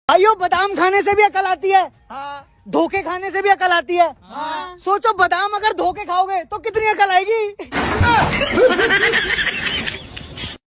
भाइयों बादाम खाने से भी अकल आती है, हाँ। धोखे खाने से भी अकल आती है। हाँ। सोचो बादाम अगर धोखे खाओगे तो कितनी अकल आएगी।